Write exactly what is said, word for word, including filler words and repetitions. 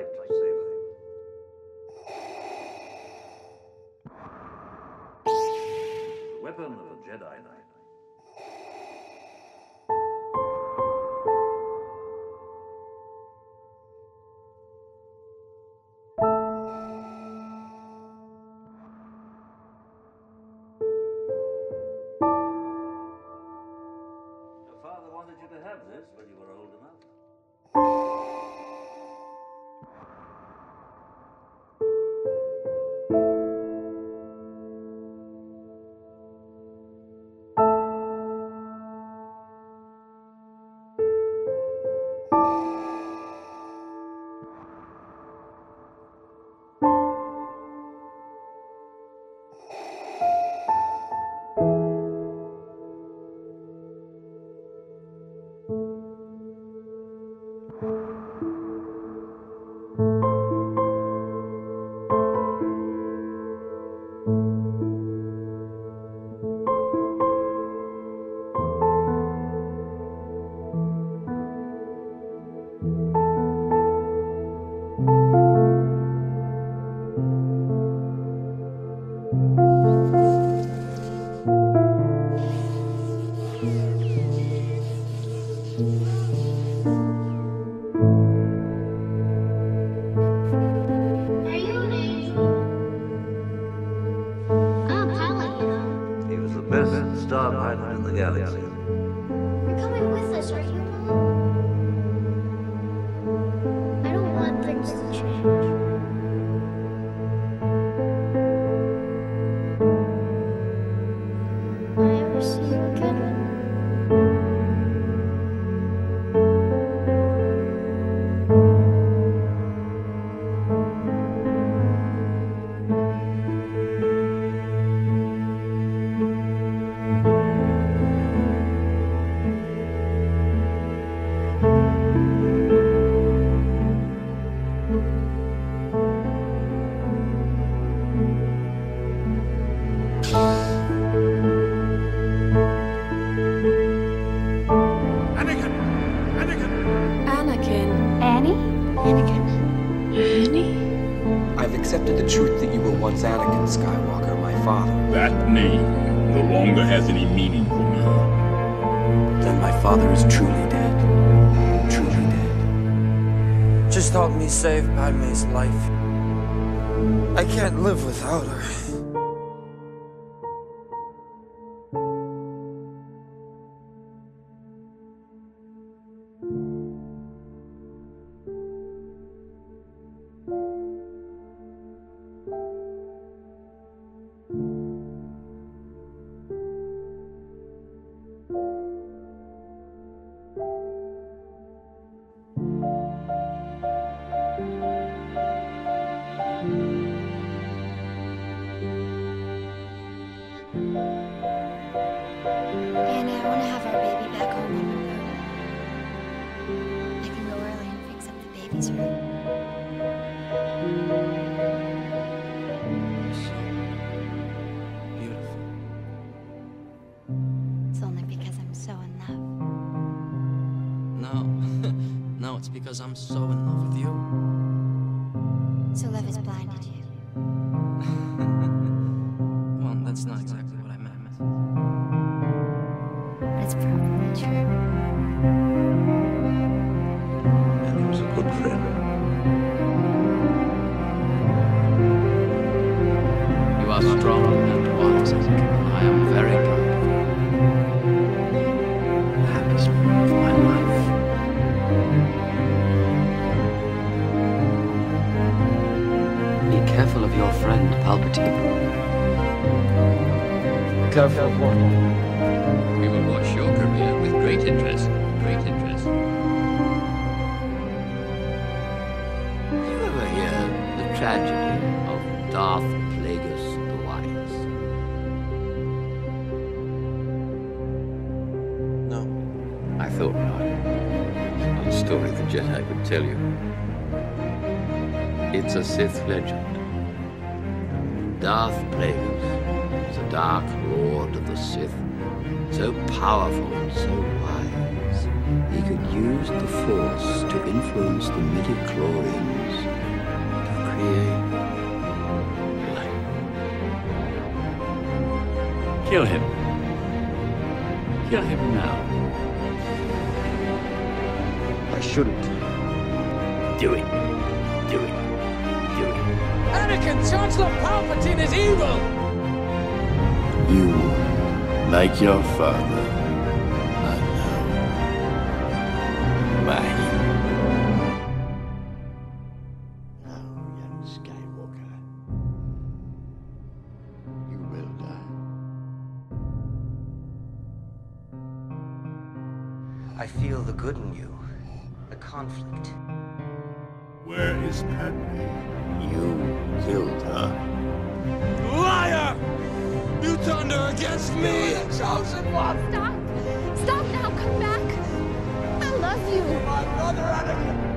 lightsaber. The weapon of a Jedi Knight. Your father wanted you to have this when you were old enough. Best star pilot in the galaxy. You're coming with us, aren't you, Mom? I don't want things to change. I ever see you again? Anakin! Anakin! Anakin. Annie? Anakin. Annie? I've accepted the truth that you were once Anakin Skywalker, my father. That name no longer has any meaning for me. Then my father is truly dead. Truly dead. Just help me save Padme's life. I can't live without her. Annie, I want to have our baby back home on the road. I can go early and fix up the baby's room. Beautiful. It's only because I'm so in love. No. No, it's because I'm so in love with you. So love has blinded you. Well, that's not exactly what I meant. But it's probably true. And he was a good friend. You are strong and wise, Anakin. I am very proud of you. The happiest moment of my life. Be careful of your friend, Palpetine. Careful of what? We will watch your career with great interest. Great interest. Did you ever hear the tragedy of Darth Plagueis the Wise? No. I thought not. It's not a story the Jedi would tell you. It's a Sith legend. Darth Plagueis was a dark lord of the Sith, so powerful and so wise, he could use the Force to influence the midi-chlorians Kill him. Kill him now. I shouldn't. Do it. Do it. Do it. Anakin, Chancellor Palpetine is evil! You, like your father, are now mine. Now, young Skywalker, you will die. I feel the good in you. The conflict. Where is Padme? You killed her. Liar! You turned her against me! The chosen one! Stop! Stop now! Come back! I love you! My brother Anakin!